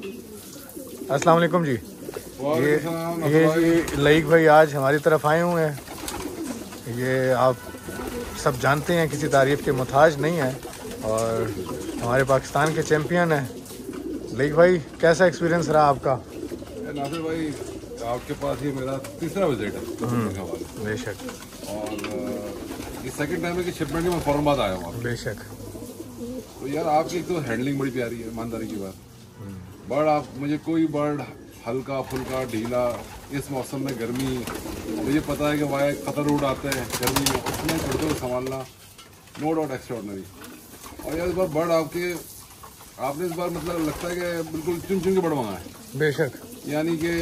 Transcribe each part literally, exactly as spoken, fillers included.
अस्सलाम वालेकुम जी। ये ये जी लईक भाई आज हमारी तरफ आए हुए हैं। ये आप सब जानते हैं किसी तारीफ़ के मुताज नहीं है और हमारे पाकिस्तान के चैम्पियन हैं। लईक भाई कैसा एक्सपीरियंस रहा आपका? नासिर भाई आपके पास ये मेरा तीसरा विजिट है बेशक, और ये सेकंड टाइम है कि शिपमेंट में मैं फौरन बाद आया हूँ बेशक। तो यार आपकी एक तो हैंडलिंग बड़ी प्यारी है, ईमानदारी की बात। बर्ड आप मुझे कोई बर्ड हल्का फुल्का ढीला इस मौसम में गर्मी, मुझे पता है कि वहाँ खतर रोड आते हैं गर्मी में, उसमें खड़े को संभालना नो डाउट एक्स्ट्राऑर्डिनरी। और यार इस बार बर्ड आपके आपने इस बार मतलब लगता है कि बिल्कुल चुन चुन के बर्ड मंगाए बेशक, यानी कि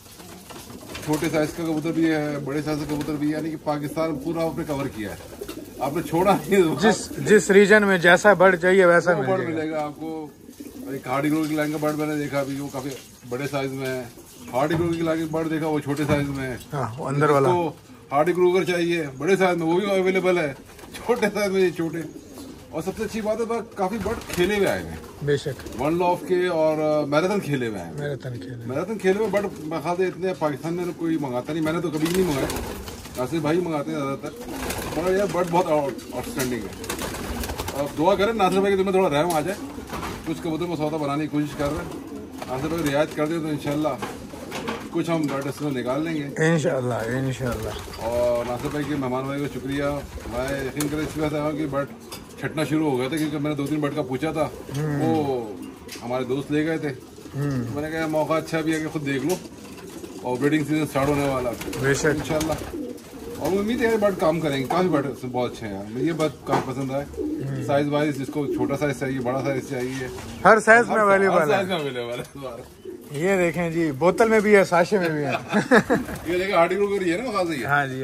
छोटे साइज का कबूतर भी है, बड़े साइज का कबूतर भी है, यानी कि पाकिस्तान पूरा आपने कवर किया है, आपने छोड़ा नहीं। जिस जिस रीजन में जैसा बर्ड चाहिए वैसा बर्ड मिलेगा आपको। एक हार्डी ग्रो की लाइन का बर्ड मैंने देखा अभी, वो काफी बड़े साइज में है। हार्डी ग्रो की लाइन का बर्ड देखा वो छोटे साइज में है। हाँ, वो अंदर वाला हार्डी ग्रोगर चाहिए बड़े साइज में, वो भी अवेलेबल है। छोटे साइज में ये छोटे, और सबसे अच्छी बात है काफी बर्ड खेले हुए आए हैं बेशक, वन लॉफ के और मैराथन खेले हुए हैं। मैराथन खेले मैराथन खेले हुए बर्ड खाते इतने पाकिस्तान में कोई मंगाता नहीं, मैंने तो कभी नहीं मंगाया, नासिर भाई मंगाते हैं ज्यादातर। और यार बर्ड बहुत आउटस्टैंडिंग है। और दुआ करें नासिर भाई कि तुम्हें थोड़ा रहम आ जाए, कुछ कबूतर में सौदा बनाने की कोशिश कर रहे हैं। नासिर भाई रियायत कर दे तो इंशाल्लाह कुछ हम बर्ड इसमें निकाल लेंगे इंशाल्लाह इंशाल्लाह। और नासिर भाई के मेहमान भाई को शुक्रिया। मैं यकीन करें इस वजह से कि बर्ड छटना शुरू हो गया था, क्योंकि मैंने दो तीन बर्ड का पूछा था, वो हमारे दोस्त ले गए थे। तो मैंने कहा मौका अच्छा भी है कि खुद देख लो, और ब्रीडिंग सीजन स्टार्ट होने वाला है इंशाल्लाह। और उम्मीद है बर्ड काम करेंगे, काफी बर्ड बहुत अच्छे हैं यार, मुझे ये बात काफी पसंद आए। साइज वाइज जिसको छोटा साइज चाहिए, बड़ा साइज चाहिए, हर साइज में अवेलेबल है। ये देखें जी, बोतल में भी है, साशे में भी है। ये देखें हार्डी ग्रो है ना, खास है। हाँ जी,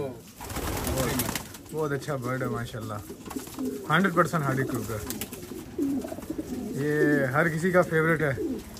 बहुत अच्छा बर्ड है माशाल्लाह, हंड्रेड परसेंट हार्डी क्रूगर। ये हर किसी का फेवरेट है।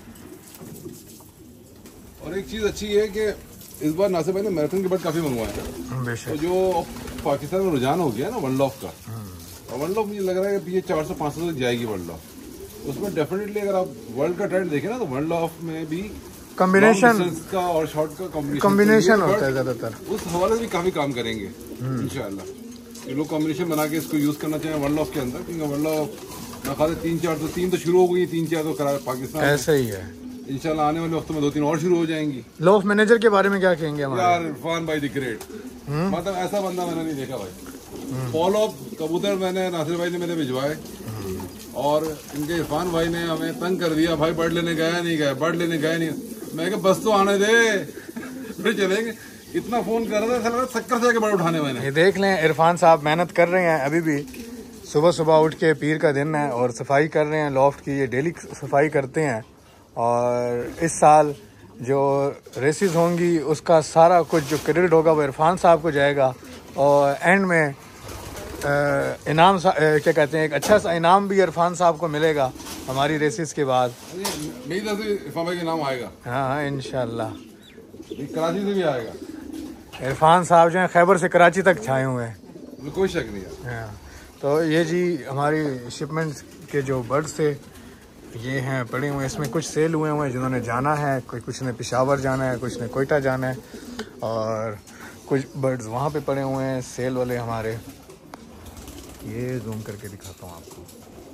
और एक चीज अच्छी है कि इस बार नासिर भाई ने मैराथन के बर्ड काफी मंगवाए हैं। तो जो पाकिस्तान में रुझान हो गया ना वन लॉफ का, और वन लॉफ मुझे लग रहा है कि ये चार सौ पाँच सौ तक जाएगी वन लॉफ। उसमें डेफिनेटली अगर आप वर्ल्ड का ट्रेंड देखें ना, तो वन लॉफ में भी कॉम्बिनेशन का और शॉर्ट का कॉम्बिनेशन होता है ज्यादातर, उस हवाले से भी काफी काम करेंगे इंशाल्लाह। ये लोग कॉम्बिनेशन बना के इसको यूज करना चाहिए वन लॉफ के अंदर, क्योंकि वन लॉफ मैं खाते तीन चार तो तीन तो शुरू हो गई, तीन चार तो करा पाकिस्तान ऐसे ही है। इंशाल्लाह आने वाले वक्त में दो तीन और शुरू हो जाएंगी। लॉफ मैनेजर के बारे में क्या कहेंगे हमारे? यार इरफान भाई द ग्रेट, मतलब ऐसा बंदा मैंने नहीं देखा भाई। फॉलो कबूतर मैंने नासिर भाई ने मेरे भिजवाए, और इनके इरफान भाई ने हमें तंग कर दिया, भाई बर्ड लेने गया नहीं गया, बर्ड लेने गया नहीं। मैं कहा बस तो आने दे, फिर चलेंगे। इतना फोन कर रहा था, शक्कर से बर्ड उठाने मैंने। ये देख लें, इरफान साहब मेहनत कर रहे हैं अभी भी। सुबह सुबह उठ के पीर का दिन है और सफाई कर रहे हैं लॉफ्ट की, ये डेली सफाई करते हैं। और इस साल जो रेसेस होंगी उसका सारा कुछ जो क्रेडिट होगा वो इरफान साहब को जाएगा। और एंड में इनाम क्या कहते हैं, एक अच्छा सा इनाम भी इरफान साहब को मिलेगा हमारी रेसेस के बाद। मेरी तरफ से इरफान भाई का नाम आएगा। हाँ हाँ इंशाल्लाह, कराची से भी आएगा। इरफान साहब जो है खैबर से कराची तक छाए हुए हैं, कोई शक नहीं है। हाँ, तो ये जी हमारी शिपमेंट्स के जो बर्ड्स थे ये हैं पड़े हुए हैं। इसमें कुछ सेल हुए हुए हैं जिन्होंने जाना है, कोई कुछ ने पेशावर जाना है, कुछ ने कोयटा जाना है, और कुछ बर्ड्स वहाँ पे पड़े हुए हैं सेल वाले हमारे। ये जूम करके दिखाता हूँ आपको,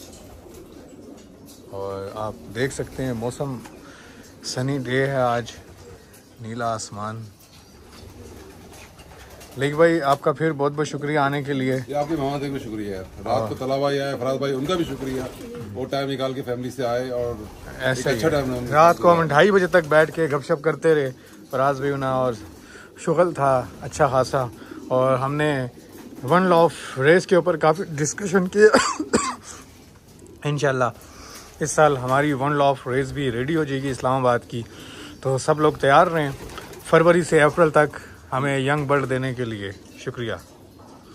और आप देख सकते हैं मौसम सनी डे है आज, नीला आसमान। लेकिन भाई आपका फिर बहुत बहुत शुक्रिया आने के लिए। ये आपके मामा को शुक्रिया यार, रात को तला भाई आए, फराज भाई, उनका भी शुक्रिया, वो टाइम निकाल के फैमिली से आए। और ऐसे अच्छा टाइम रात को हम ढाई बजे तक बैठ के गपशप करते रहे, फराज भाई ना, और शुगल था अच्छा खासा, और हमने वन लॉफ रेस के ऊपर काफ़ी डिस्कशन किया। इंशाल्लाह इस साल हमारी वन लॉफ रेस भी रेडी हो जाएगी इस्लामाबाद की, तो सब लोग तैयार रहें फरवरी से अप्रैल तक हमें यंग बर्ड देने के लिए। शुक्रिया।